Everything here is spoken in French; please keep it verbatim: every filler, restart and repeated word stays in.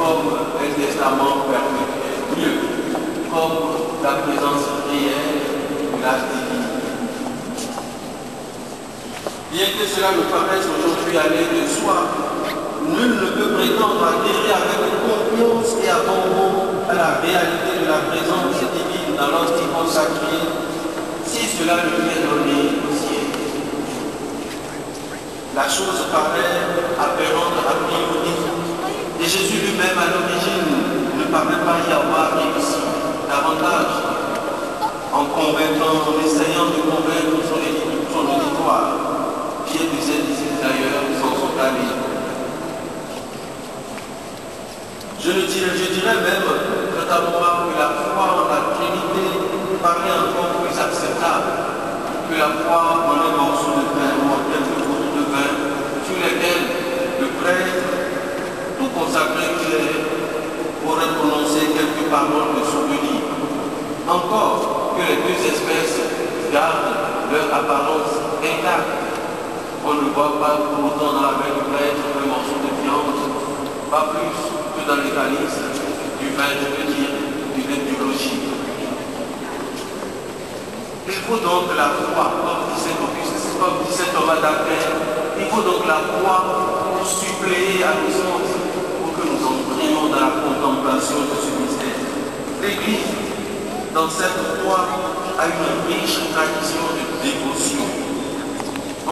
comme un testament perpétuel, mieux, comme la présence réelle de la divinité. Bien que cela nous paraisse aujourd'hui aller de soi, nul ne peut prétendre adhérer avec confiance et abandon à la réalité de la présence divine dans l'hostie consacrée, si cela lui est donné au ciel. La chose paraît aberrante a priori, et Jésus lui-même à l'origine ne paraît pas y avoir réussi davantage en convaincant, en essayant de convaincre son, son auditoire. Pierre de ses disciples d'ailleurs s'en sont allés. Je, ne dirais, je dirais même, notamment, que la foi en la Trinité paraît encore plus acceptable que la foi en un morceau de pain ou en quelques gouttes de vin sur lesquels le prêtre, tout consacré qu'il est, pourrait prononcer quelques paroles de souvenir. Encore que les deux espèces gardent leur apparence intacte. On ne voit pas pour autant dans la main du prêtre un morceau de viande, pas plus que dans les calices du vin, je veux dire, du vin du logis. Il faut donc la foi, comme disait Auguste, comme disait Thomas d'Aquin, il faut donc la foi pour suppléer à nos sens, pour que nous entrions dans la contemplation de ce mystère. L'Église, dans cette foi, a une riche tradition de dévotion.